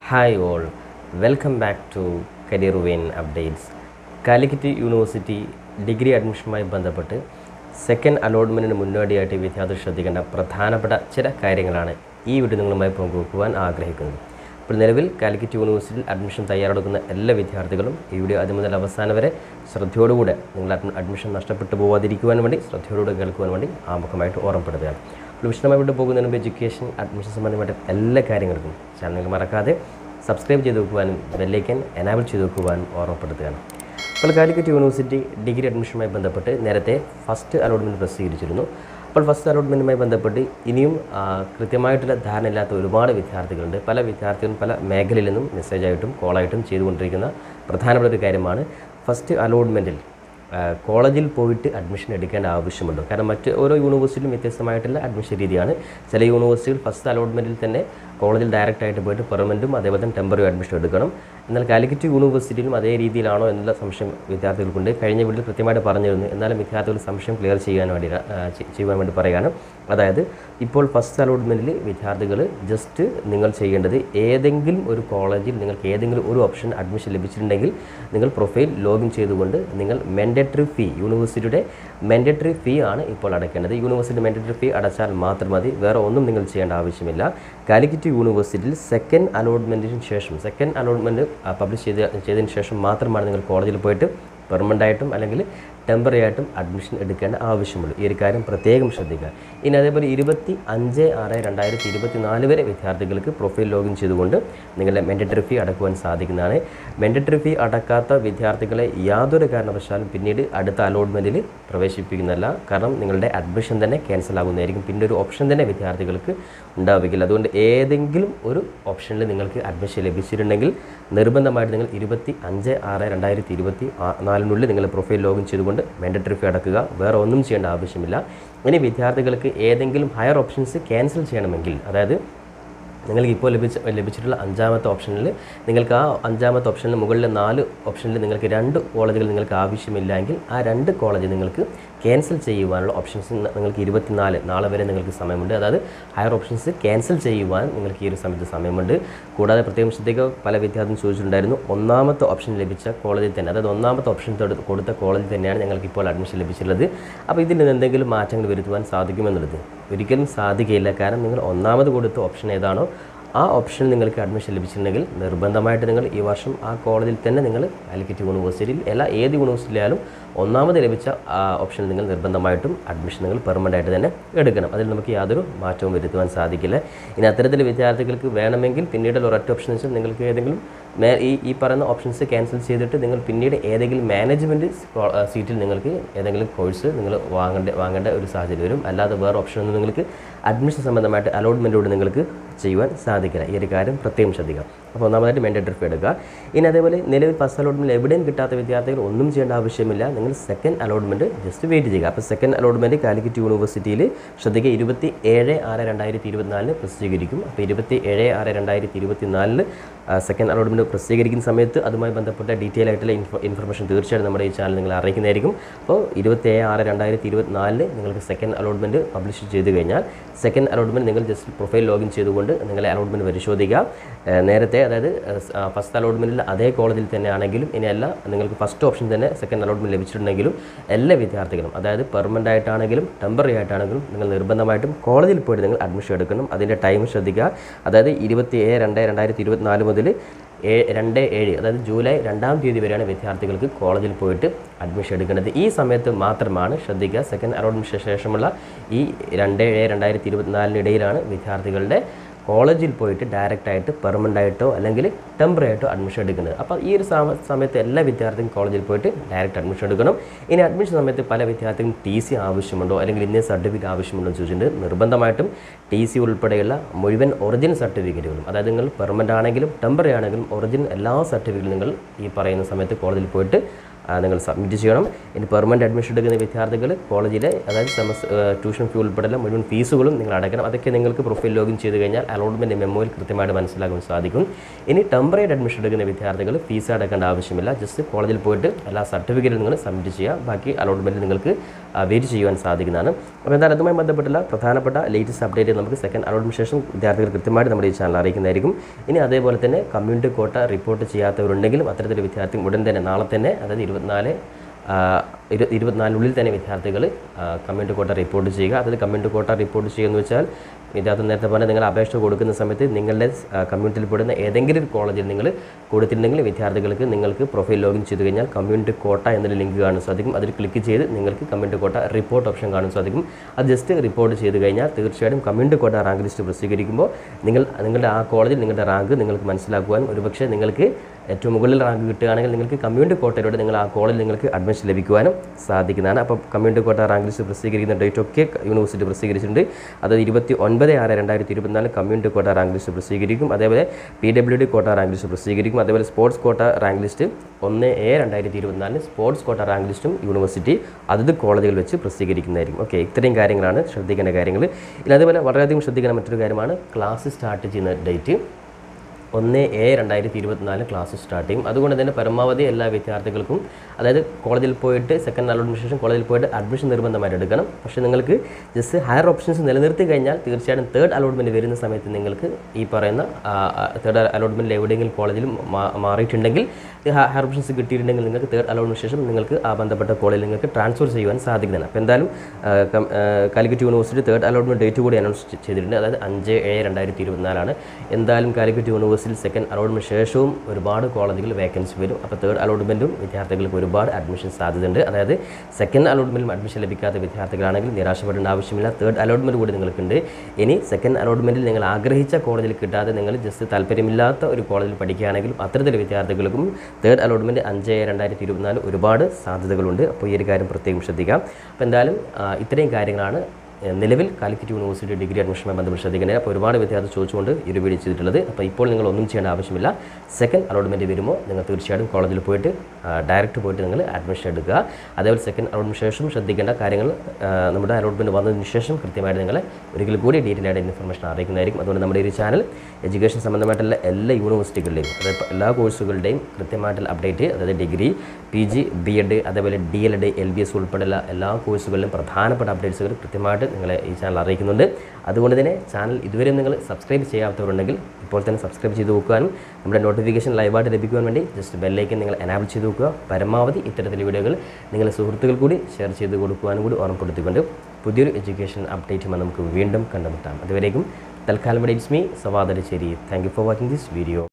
Hi all, welcome back to Career Win Updates. Calicut university degree അഡ്മിഷനുമായി ബന്ധപ്പെട്ട് second അലോട്ട്മെൻറ്റിന് മുന്നോടിയായിട്ട് വിദ്യാർത്ഥികൾ ശ്രദ്ധിക്കേണ്ട പ്രധാനപ്പെട്ട ചില കാര്യങ്ങളാണ് ഈ വീഡിയോ നിങ്ങളുമായി പങ്കുവെക്കുവാൻ ആഗ്രഹിക്കുന്നത്. അപ്പോൾ നിലവിൽ കാലിക്കറ്റ് യൂണിവേഴ്സിറ്റിയിൽ അഡ്മിഷൻ തയ്യാറെടുക്കുന്ന എല്ലാ വിദ്യാർത്ഥികളും ഈ വീഡിയോ ആദ്യം മുതൽ അവസാനം വരെ ശ്രദ്ധയോടുകൂടെ നിങ്ങൾ അഡ്മിഷൻ നഷ്ടപ്പെട്ടു പോകാതിരിക്കുവാൻ വേണ്ടി ശ്രദ്ധയോടുകൂടെ കേൾക്കുവാൻ വേണ്ടി ആമുഖമായിട്ട് ഓർമ്മപ്പെടുത്തുകയാണ്. അപ്പോൾ വിശദമായിട്ട് പോകുന്നതിന് മുമ്പ് എഡ്യൂക്കേഷൻ അഡ്മിഷൻ സംബന്ധമായിട്ട് എല്ലാ കാര്യങ്ങൾക്കും ചാനൽ മറക്കാതെ സബ്സ്ക്രൈബ് ചെയ്ത് വെക്കുവാനും ബെല്ലൈക്കൻ എനാബിൾ ചെയ്ത് വെക്കുവാനും ഓർമ്മപ്പെടുത്തുകയാണ്. അപ്പോൾ കാലിക്കറ്റ് യൂണിവേഴ്സിറ്റി ഡിഗ്രി അഡ്മിഷനുമായി ബന്ധപ്പെട്ട് നേരത്തെ ഫസ്റ്റ് അലോട്ട്മെൻറ്റ് പ്രസിദ്ധീകരിച്ചിരുന്നു. അപ്പോൾ ഫസ്റ്റ് അലോട്ട്മെൻറ്റുമായി ബന്ധപ്പെട്ട് ഇനിയും കൃത്യമായിട്ടുള്ള ധാരണയില്ലാത്ത ഒരുപാട് വിദ്യാർത്ഥികളുണ്ട്. പല വിദ്യാർത്ഥികളും പല മേഖലയിൽ നിന്നും മെസ്സേജായിട്ടും കോളായിട്ടും ചെയ്തുകൊണ്ടിരിക്കുന്ന പ്രധാനപ്പെട്ട ഒരു കാര്യമാണ് ഫസ്റ്റ് അലോട്ട്മെൻറ്റിൽ കോളേജിൽ പോയിട്ട് അഡ്മിഷൻ എടുക്കേണ്ട ആവശ്യമുണ്ടോ? കാരണം മറ്റ് ഓരോ യൂണിവേഴ്സിറ്റിയിലും വ്യത്യസ്തമായിട്ടുള്ള അഡ്മിഷൻ രീതിയാണ്. ചില യൂണിവേഴ്സിറ്റികൾ ഫസ്റ്റ് അലോട്ട്മെൻറ്റിൽ തന്നെ കോളേജിൽ ഡയറക്റ്റായിട്ട് പോയിട്ട് പെർമനൻറ്റും അതേപോലെ തന്നെ ടെമ്പററി അഡ്മിഷൻ എടുക്കണം. എന്നാൽ കാലിക്കറ്റ് യൂണിവേഴ്സിറ്റിയിലും അതേ രീതിയിലാണോ എന്നുള്ള സംശയം വിദ്യാർത്ഥികൾക്കുണ്ട്. കഴിഞ്ഞ വീട്ടിൽ കൃത്യമായിട്ട് പറഞ്ഞിരുന്നു. എന്നാലും വിദ്യാർത്ഥികൾ സംശയം ക്ലിയർ ചെയ്യാൻ വേണ്ടി പറയുകയാണ്. അതായത് ഇപ്പോൾ ഫസ്റ്റ് അലോട്ട്മെൻറ്റിൽ വിദ്യാർത്ഥികൾ ജസ്റ്റ് നിങ്ങൾ ചെയ്യേണ്ടത് ഏതെങ്കിലും ഒരു കോളേജിൽ നിങ്ങൾക്ക് ഏതെങ്കിലും ഒരു ഓപ്ഷൻ അഡ്മിഷൻ ലഭിച്ചിട്ടുണ്ടെങ്കിൽ നിങ്ങൾ പ്രൊഫൈൽ ലോഗിൻ ചെയ്തുകൊണ്ട് നിങ്ങൾ മാൻഡേറ്ററി ഫീ യൂണിവേഴ്സിറ്റിയുടെ മാൻഡേറ്ററി ഫീ ആണ് ഇപ്പോൾ അടയ്ക്കേണ്ടത്. യൂണിവേഴ്സിറ്റി മാൻഡേറ്ററി ഫീ അടച്ചാൽ മാത്രം മതി, വേറെ ഒന്നും നിങ്ങൾ ചെയ്യേണ്ട ആവശ്യമില്ല. കാലിക്കറ്റ് യൂണിവേഴ്സിറ്റിയിൽ സെക്കൻഡ് അലോട്ട്മെൻറ്റിന് ശേഷം സെക്കൻഡ് അലോട്ട്മെൻറ്റ് പബ്ലിഷ് ചെയ്തതിന് ശേഷം മാത്രമാണ് നിങ്ങൾ കോളേജിൽ പോയിട്ട് പെർമനൻ്റ് ആയിട്ടും അല്ലെങ്കിൽ ടെമ്പററി ആയിട്ടും അഡ്മിഷൻ എടുക്കേണ്ട ആവശ്യമുള്ളൂ. ഈ ഒരു കാര്യം പ്രത്യേകം ശ്രദ്ധിക്കുക. ഇനി അതേപോലെ 25/6/2024 വരെ വിദ്യാർത്ഥികൾക്ക് പ്രൊഫൈൽ ലോഗിൻ ചെയ്തുകൊണ്ട് നിങ്ങളുടെ മാൻഡേറ്ററി ഫീ അടക്കുവാൻ സാധിക്കുന്നതാണ്. മാൻഡേറ്ററി ഫീ അടക്കാത്ത വിദ്യാർത്ഥികളെ യാതൊരു കാരണവശാലും പിന്നീട് അടുത്ത അലോട്ട്മെൻറ്റിൽ പ്രവേശിപ്പിക്കുന്നതല്ല. കാരണം നിങ്ങളുടെ അഡ്മിഷൻ തന്നെ ക്യാൻസൽ ആകുന്നതായിരിക്കും. പിന്നെ ഒരു ഓപ്ഷൻ തന്നെ വിദ്യാർത്ഥികൾക്ക് ഉണ്ടാവുകയില്ല. അതുകൊണ്ട് ഏതെങ്കിലും ഒരു ഓപ്ഷനിൽ നിങ്ങൾക്ക് അഡ്മിഷൻ ലഭിച്ചിട്ടുണ്ടെങ്കിൽ നിർബന്ധമായിട്ട് നിങ്ങൾ 25/6/2024 നിങ്ങൾ പ്രൊഫൈൽ ലോഗിൻ ചെയ്തുകൊണ്ട് മാൻഡേറ്ററി ഫീ അടക്കുക. വേറെ ഒന്നും ചെയ്യേണ്ട ആവശ്യമില്ല. ഇനി വിദ്യാർത്ഥികൾക്ക് ഏതെങ്കിലും ഹയർ ഓപ്ഷൻസ് ക്യാൻസൽ ചെയ്യണമെങ്കിൽ, അതായത് നിങ്ങൾക്ക് ഇപ്പോൾ ലഭിച്ചിട്ടുള്ള 5ാമത്തെ ഓപ്ഷനിൽ നിങ്ങൾക്ക് ആ 5ാമത്തെ ഓപ്ഷനിൽ മുകളിലെ 4 ഓപ്ഷനിൽ നിങ്ങൾക്ക് 2 കോളേജുകൾ നിങ്ങൾക്ക് ആവശ്യമില്ല എങ്കിൽ ആ 2 കോളേജ് നിങ്ങൾക്ക് ക്യാൻസൽ ചെയ്യുവാനുള്ള ഓപ്ഷൻസ് നിങ്ങൾക്ക് 24 നാളെ വരെ നിങ്ങൾക്ക് സമയമുണ്ട്. അതായത് ഹയർ ഓപ്ഷൻസ് ക്യാൻസൽ ചെയ്യുവാൻ നിങ്ങൾക്ക് ഈ ഒരു സമയത്ത് സമയമുണ്ട്. കൂടാതെ പ്രത്യേകം ശ്രദ്ധിക്കുക, പല വിദ്യാർത്ഥികളും ചോദിച്ചിട്ടുണ്ടായിരുന്നു 1ാമത്തെ ഓപ്ഷൻ ലഭിച്ച കോളേജിൽ തന്നെ, അതായത് 1ാമത്തെ ഓപ്ഷൻ കൊടുത്ത കോളേജിൽ തന്നെയാണ് ഞങ്ങൾക്ക് ഇപ്പോൾ അഡ്മിഷൻ ലഭിച്ചിട്ടുള്ളത്. അപ്പോൾ ഇതിൽ നിന്ന് എന്തെങ്കിലും മാറ്റങ്ങൾ വരുത്തുവാൻ സാധിക്കുമെന്നുള്ളത് ഒരിക്കലും സാധിക്കുകയില്ല. കാരണം നിങ്ങൾ 1ാമത് കൊടുത്ത ഓപ്ഷൻ ഏതാണോ ആ ഓപ്ഷനിൽ നിങ്ങൾക്ക് അഡ്മിഷൻ ലഭിച്ചിട്ടുണ്ടെങ്കിൽ നിർബന്ധമായിട്ട് നിങ്ങൾ ഈ വർഷം ആ കോളേജിൽ തന്നെ നിങ്ങൾ കാലിക്കറ്റ് യൂണിവേഴ്സിറ്റിയിൽ ഏത് യൂണിവേഴ്സിറ്റിയിലായാലും 1ാമത് ലഭിച്ച ആ ഓപ്ഷനിൽ നിങ്ങൾ നിർബന്ധമായിട്ടും അഡ്മിഷൻ നിങ്ങൾ പെർമനൻ്റ് ആയിട്ട് തന്നെ എടുക്കണം. അതിൽ നമുക്ക് യാതൊരു മാറ്റവും വരുത്തുവാൻ സാധിക്കില്ല. ഇനി അത്തരത്തിൽ വിദ്യാർത്ഥികൾക്ക് വേണമെങ്കിൽ പിന്നീട് ഒരൊറ്റ ഓപ്ഷൻ വെച്ചാൽ നിങ്ങൾക്ക് ഏതെങ്കിലും ഈ പറയുന്ന ഓപ്ഷൻസ് ക്യാൻസൽ ചെയ്തിട്ട് നിങ്ങൾ പിന്നീട് ഏതെങ്കിലും മാനേജ്മെൻറ്റ് സീറ്റിൽ നിങ്ങൾക്ക് ഏതെങ്കിലും കോഴ്സ് നിങ്ങൾ വാങ്ങേണ്ട ഒരു സാഹചര്യം വരും. അല്ലാതെ വേറെ ഓപ്ഷനൊന്നും നിങ്ങൾക്ക് അഡ്മിഷൻ സംബന്ധമായിട്ട് അലോട്ട്മെൻറ്റിലൂടെ നിങ്ങൾക്ക് ചെയ്യുവാൻ സാധിക്കില്ല. ഈ ഒരു കാര്യം പ്രത്യേകം ശ്രദ്ധിക്കുക. അപ്പോൾ ഒന്നാമതായിട്ട് മാൻഡേറ്ററി ഫീ എടുക്കുക. ഇനി അതേപോലെ നിലവിൽ ഫസ്റ്റ് അലോട്ട്മെൻറ്റ് എവിടെയും കിട്ടാത്ത വിദ്യാർത്ഥികൾ ഒന്നും ചെയ്യേണ്ട ആവശ്യമില്ല. നിങ്ങൾ സെക്കൻഡ് അലോട്ട്മെൻറ്റ് ജസ്റ്റ് വെയിറ്റ് ചെയ്യുക. അപ്പോൾ സെക്കൻഡ് അലോട്ട്മെൻറ്റ് കാലിക്കറ്റ് യൂണിവേഴ്സിറ്റിയിൽ ശ്രദ്ധിക്കുക 27/6/2024 പ്രസിദ്ധീകരിക്കും. അപ്പോൾ 27/6/2024 സെക്കൻഡ് അലോട്ട്മെൻറ്റ് പ്രസിദ്ധീകരിക്കുന്ന സമയത്ത് അതുമായി ബന്ധപ്പെട്ട ഡീറ്റെയിൽ ആയിട്ടുള്ള ഇൻഫർമേഷൻ തീർച്ചയായിട്ടും നമ്മുടെ ഈ ചാനൽ നിങ്ങൾ അറിയിക്കുന്നതായിരിക്കും. അപ്പോൾ 27/6/2024 നിങ്ങൾക്ക് സെക്കൻഡ് അലോട്ട്മെൻറ്റ് പബ്ലിഷ് ചെയ്ത് കഴിഞ്ഞാൽ സെക്കൻഡ് അലോട്ട്മെൻറ്റ് നിങ്ങൾ ജസ്റ്റ് പ്രൊഫൈൽ ലോഗിൻ ചെയ്തുകൊണ്ട് നിങ്ങളെ അലോട്ട്മെൻറ്റ് പരിശോധിക്കുക. നേരത്തെ അതായത് ഫസ്റ്റ് അലോട്ട്മെൻറ്റിൽ അതേ കോളേജിൽ തന്നെ ആണെങ്കിലും ഇനിയല്ല നിങ്ങൾക്ക് ഫസ്റ്റ് ഓപ്ഷൻ തന്നെ സെക്കൻഡ് അലോട്ട്മെൻറ്റ് ലഭിച്ചിട്ടുണ്ടെങ്കിലും എല്ലാ വിദ്യാർത്ഥികളും അതായത് പെർമനൻ്റ് ആയിട്ടാണെങ്കിലും ടെമ്പററി ആയിട്ടാണെങ്കിലും നിങ്ങൾ നിർബന്ധമായിട്ടും കോളേജിൽ പോയിട്ട് നിങ്ങൾ അഡ്മിഷൻ എടുക്കണം. അതിൻ്റെ ടൈം ശ്രദ്ധിക്കുക. അതായത് 27/2/2024 മുതൽ 2/7 അതായത് ജൂലൈ 2ാം തീയതി വരെയാണ് വിദ്യാർത്ഥികൾക്ക് കോളേജിൽ പോയിട്ട് അഡ്മിഷൻ എടുക്കേണ്ടത്. ഈ സമയത്ത് മാത്രമാണ് ശ്രദ്ധിക്കുക സെക്കൻഡ് അലോട്ട്മെൻറ്റിന് ശേഷമുള്ള ഈ 2/7/2024 ഇടയിലാണ് വിദ്യാർത്ഥികളുടെ കോളേജിൽ പോയിട്ട് ഡയറക്റ്റായിട്ട് പെർമനൻ്റ് ആയിട്ടോ അല്ലെങ്കിൽ ടെമ്പററി ആയിട്ടോ അഡ്മിഷൻ എടുക്കുന്നത്. അപ്പോൾ ഈ ഒരു സമയത്ത് എല്ലാ വിദ്യാർത്ഥികളും കോളേജിൽ പോയിട്ട് ഡയറക്റ്റ് അഡ്മിഷൻ എടുക്കണം. ഇനി അഡ്മിഷൻ സമയത്ത് പല വിദ്യാർത്ഥികളും TC ആവശ്യമുണ്ടോ അല്ലെങ്കിൽ ഇന്ന സർട്ടിഫിക്കറ്റ് ആവശ്യമുണ്ടോ എന്ന് ചോദിച്ചിട്ടുണ്ട്. നിർബന്ധമായിട്ടും TC ഉൾപ്പെടെയുള്ള മുഴുവൻ ഒറിജിനൽ സർട്ടിഫിക്കറ്റുകളും, അതായത് നിങ്ങൾ പെർമനൻ്റ് ആണെങ്കിലും ടെമ്പററി ആണെങ്കിലും ഒറിജിനൽ എല്ലാ സർട്ടിഫിക്കറ്റും നിങ്ങൾ ഈ പറയുന്ന സമയത്ത് കോളേജിൽ പോയിട്ട് നിങ്ങൾ സബ്മിറ്റ് ചെയ്യണം. ഇനി പെർമനൻറ്റ് അഡ്മിഷൻ എടുക്കുന്ന വിദ്യാർത്ഥികൾ കോളേജിലെ അതായത് ട്യൂഷൻ ഫീ ഉൾപ്പെടെയുള്ള മുഴുവൻ ഫീസുകളും നിങ്ങൾ അടയ്ക്കണം. അതൊക്കെ നിങ്ങൾക്ക് പ്രൊഫൈൽ ലോഗിൻ ചെയ്ത് കഴിഞ്ഞാൽ അലോട്ട്മെൻറ്റ് മെമ്മോയിൽ കൃത്യമായിട്ട് മനസ്സിലാക്കാൻ സാധിക്കും. ഇനി ടെമ്പററി അഡ്മിഷൻ എടുക്കുന്ന വിദ്യാർത്ഥികൾ ഫീസ് അടയ്ക്കേണ്ട ആവശ്യമില്ല. ജസ്റ്റ് കോളേജിൽ പോയിട്ട് എല്ലാ സർട്ടിഫിക്കറ്റും നിങ്ങൾ സബ്മിറ്റ് ചെയ്യുക. ബാക്കി അലോട്ട്മെൻറ്റ് നിങ്ങൾക്ക് വെയിറ്റ് ചെയ്യുവാൻ സാധിക്കുന്നതാണ്. അപ്പോൾ എന്തായാലും അതുമായി ബന്ധപ്പെട്ടുള്ള പ്രധാനപ്പെട്ട ലേറ്റസ്റ്റ് അപ്ഡേറ്റ് നമുക്ക് സെക്കൻഡ് അലോട്ട്മെൻറ്റ് ശേഷം വിദ്യാർത്ഥികൾ കൃത്യമായിട്ട് നമ്മുടെ ഈ ചാനൽ അറിയിക്കുന്നതായിരിക്കും. ഇനി അതേപോലെ തന്നെ കമ്മ്യൂണിറ്റി കോട്ട റിപ്പോർട്ട് ചെയ്യാത്തവരുണ്ടെങ്കിലും അത്തരത്തിൽ വിദ്യാർത്ഥി ഉടൻ തന്നെ നാളെ തന്നെ അതായത് 24 തന്നെ വിദ്യാർത്ഥികൾ കമ്മ്യൂണിറ്റി കോട്ട റിപ്പോർട്ട് ചെയ്യുക. അതായത് കമ്മ്യൂണിറ്റി കോട്ട റിപ്പോർട്ട് ചെയ്യുക എന്ന് വെച്ചാൽ ഇതിനകത്ത് നേരത്തെ പറഞ്ഞാൽ നിങ്ങൾ അപേക്ഷ കൊടുക്കുന്ന സമയത്ത് നിങ്ങളുടെ കമ്മ്യൂണിറ്റിയിൽ പെടുന്ന ഏതെങ്കിലും ഒരു കോളേജിൽ നിങ്ങൾ കൊടുത്തിട്ടുണ്ടെങ്കിൽ വിദ്യാർത്ഥികൾക്ക് നിങ്ങൾക്ക് പ്രൊഫൈൽ ലോഗിൻ ചെയ്ത് കഴിഞ്ഞാൽ കമ്മ്യൂണിറ്റി കോട്ട എന്നൊരു ലിങ്ക് കാണാൻ സാധിക്കും. അതിൽ ക്ലിക്ക് ചെയ്ത് നിങ്ങൾക്ക് കമ്മ്യൂണിറ്റി കോട്ട റിപ്പോർട്ട് ഓപ്ഷൻ കാണാൻ സാധിക്കും. അത് ജസ്റ്റ് റിപ്പോർട്ട് ചെയ്ത് കഴിഞ്ഞാൽ തീർച്ചയായിട്ടും കമ്മ്യൂണിറ്റി കോട്ട റാങ്ക് ലിസ്റ്റ് പ്രസിദ്ധീകരിക്കുമ്പോൾ നിങ്ങളുടെ ആ കോളേജിൽ നിങ്ങളുടെ റാങ്ക് നിങ്ങൾക്ക് മനസ്സിലാക്കുവാൻ ഒരുപക്ഷെ നിങ്ങൾക്ക് ഏറ്റവും മുകളിൽ റാങ്ക് കിട്ടുകയാണെങ്കിൽ നിങ്ങൾക്ക് കമ്മ്യൂണിറ്റി കോട്ടയിലൂടെ നിങ്ങൾ ആ കോളേജിൽ നിങ്ങൾക്ക് അഡ്മിഷൻ ലഭിക്കുവാനും സാധിക്കുന്നതാണ്. അപ്പോൾ കമ്മ്യൂണിറ്റി കോട്ട റാങ്ക് ലിസ്റ്റ് പ്രസിദ്ധീകരിക്കുന്ന ഡേറ്റ് ഒക്കെ യൂണിവേഴ്സിറ്റി പ്രസിദ്ധീകരിച്ചിട്ടുണ്ട്. അത് 29/6/2024 കമ്മ്യൂണിറ്റി കോട്ട റാങ്ക് ലിസ്റ്റ് പ്രസിദ്ധീകരിക്കും. അതേപോലെ PWD കോട്ട റാങ്ക് ലിസ്റ്റ് പ്രസിദ്ധീകരിക്കും. അതേപോലെ sports quota rank list 1/7/2024 sports quota rank ലിസ്റ്റും യൂണിവേഴ്സിറ്റി അതത് കോളേജുകൾ വെച്ച് പ്രസിദ്ധീകരിക്കുന്നതായിരിക്കും. ഓക്കെ, ഇത്രയും കാര്യങ്ങളാണ് ശ്രദ്ധിക്കേണ്ട കാര്യങ്ങൾ. ഇനി അതേപോലെ വളരെയധികം ശ്രദ്ധിക്കേണ്ട മറ്റൊരു കാര്യമാണ് ക്ലാസ് സ്റ്റാർട്ട് ചെയ്യുന്ന ഡേറ്റ് 1/7/2024 ക്ലാസ് സ്റ്റാർട്ട് ചെയ്യും. അതുകൊണ്ട് തന്നെ പരമാവധി എല്ലാ വിദ്യാർത്ഥികൾക്കും അതായത് കോളേജിൽ പോയിട്ട് സെക്കൻഡ് അലോട്ട്മെൻറ്റ് ശേഷം കോളേജിൽ പോയിട്ട് അഡ്മിഷൻ നിർബന്ധമായിട്ട് എടുക്കണം. പക്ഷേ നിങ്ങൾക്ക് ജസ്റ്റ് ഹയർ ഓപ്ഷൻസ് നിലനിർത്തി കഴിഞ്ഞാൽ തീർച്ചയായിട്ടും തേർഡ് അലോട്ട്മെൻറ്റ് വരുന്ന സമയത്ത് നിങ്ങൾക്ക് ഈ പറയുന്ന തേർഡ് അലോട്ട്മെൻറ്റിൽ എവിടെയെങ്കിലും കോളേജിൽ മാറിയിട്ടുണ്ടെങ്കിൽ ഹയർ ഓപ്ഷൻസ് കിട്ടിയിട്ടുണ്ടെങ്കിൽ നിങ്ങൾക്ക് തേർഡ് അലോട്ട്മെൻറ്റ് ശേഷം നിങ്ങൾക്ക് ആ ബന്ധപ്പെട്ട കോളേജിൽ നിങ്ങൾക്ക് ട്രാൻസ്ഫർ ചെയ്യുവാൻ സാധിക്കുന്നതാണ്. അപ്പോൾ എന്തായാലും Calicut university third allotment date കൂടി അനൗൺസ് ചെയ്തിട്ടുണ്ട്. അതായത് 5/7/2024 എന്തായാലും കാലിക്കറ്റ് യൂണിവേഴ്സിറ്റി സെക്കൻഡ് അലോട്ട്മെൻറ്റ് ശേഷവും ഒരുപാട് കോളേജുകൾ വേക്കൻസി വരും. അപ്പോൾ തേർഡ് അലോട്ട്മെൻറ്റും വിദ്യാർത്ഥികൾക്ക് ഒരുപാട് അഡ്മിഷൻ സാധ്യതയുണ്ട്. അതായത് സെക്കൻഡ് അലോട്ട്മെൻറ്റിലും അഡ്മിഷൻ ലഭിക്കാത്ത വിദ്യാർത്ഥികളാണെങ്കിൽ നിരാശപ്പെടേണ്ട ആവശ്യമില്ല. തേർഡ് അലോട്ട്മെൻറ്റ് കൂടി നിങ്ങൾക്കുണ്ട്. ഇനി സെക്കൻഡ് അലോട്ട്മെൻറ്റിൽ നിങ്ങൾ ആഗ്രഹിച്ച കോളേജിൽ കിട്ടാതെ നിങ്ങൾ ജസ്റ്റ് താല്പര്യമില്ലാത്ത ഒരു കോളേജിൽ പഠിക്കുകയാണെങ്കിലും അത്തരത്തിൽ വിദ്യാർത്ഥികൾക്കും തേർഡ് അലോട്ട്മെൻറ്റ് 5/7/2024 ഒരുപാട് സാധ്യതകളുണ്ട്. അപ്പോൾ ഈ ഒരു കാര്യം പ്രത്യേകം ശ്രദ്ധിക്കാം. അപ്പോൾ എന്തായാലും ഇത്രയും കാര്യങ്ങളാണ് നിലവിൽ കാലിക്കറ്റ് യൂണിവേഴ്സിറ്റി ഡിഗ്രി അഡ്മിഷനുമായി ബന്ധപ്പെട്ട് ശ്രദ്ധിക്കുന്നത്. അപ്പോൾ ഒരുപാട് വിദ്യാർത്ഥി ചോദിച്ചുകൊണ്ട് ഈ ഒരു വീഡിയോ ചെയ്തിട്ടുള്ളത്. അപ്പോൾ ഇപ്പോൾ നിങ്ങൾ ഒന്നും ചെയ്യേണ്ട ആവശ്യമില്ല. സെക്കൻഡ് അലോട്ട്മെൻറ്റ് വരുമ്പോൾ നിങ്ങൾ തീർച്ചയായിട്ടും കോളേജിൽ പോയിട്ട് ഡയറക്റ്റ് പോയിട്ട് നിങ്ങൾ അഡ്മിഷൻ എടുക്കുക. അതേപോലെ സെക്കൻഡ് അലോട്ട്മെൻറ്റ് ശേഷം ശ്രദ്ധിക്കേണ്ട കാര്യങ്ങൾ നമ്മുടെ അലോട്ട്മെൻറ്റ് വന്നതിന് ശേഷം കൃത്യമായിട്ട് നിങ്ങളെ ഒരിക്കൽ കൂടി ഡീറ്റെയിൽ ആയിട്ട് ഇൻഫർമേഷൻ അറിയിക്കുന്നതായിരിക്കും. അതുകൊണ്ട് നമ്മുടെ ഈ ചാനൽ എഡ്യൂക്കേഷൻ സംബന്ധമായിട്ടുള്ള എല്ലാ യൂണിവേഴ്സിറ്റികളുടെയും അതായത് എല്ലാ കോഴ്സുകളുടെയും കൃത്യമായിട്ടുള്ള അപ്ഡേറ്റ് അതായത് ഡിഗ്രി, PG, B.Ed അതേപോലെ DLED, LBS ഉൾപ്പെടെയുള്ള എല്ലാ കോഴ്സുകളിലും പ്രധാനപ്പെട്ട അപ്ഡേറ്റ്സുകൾ കൃത്യമായിട്ട് നിങ്ങളെ ഈ ചാനൽ അറിയിക്കുന്നുണ്ട്. അതുകൊണ്ട് തന്നെ ചാനൽ ഇതുവരെയും നിങ്ങൾ സബ്സ്ക്രൈബ് ചെയ്യാത്തവരുണ്ടെങ്കിൽ ഇപ്പോൾ തന്നെ സബ്സ്ക്രൈബ് ചെയ്ത് വെക്കാനും നമ്മുടെ നോട്ടിഫിക്കേഷൻ ലൈവായിട്ട് ലഭിക്കുവാൻ വേണ്ടി ജസ്റ്റ് ബെല്ലൈക്കൻ നിങ്ങൾ എനാബിൾ ചെയ്ത് വെക്കുക. പരമാവധി ഇത്തരത്തിലുള്ള വീഡിയോകൾ നിങ്ങളുടെ സുഹൃത്തുക്കൾ കൂടി ഷെയർ ചെയ്ത് കൊടുക്കുവാനും കൂടി ഓർമ്മപ്പെടുത്തിക്കൊണ്ട് പുതിയൊരു എഡ്യൂക്കേഷൻ അപ്ഡേറ്റുമായി നമുക്ക് വീണ്ടും കണ്ടുമുട്ടാം. അതുവരേക്കും തൽക്കാലം it's me Sawad Alisseri. Thank you for watching this video.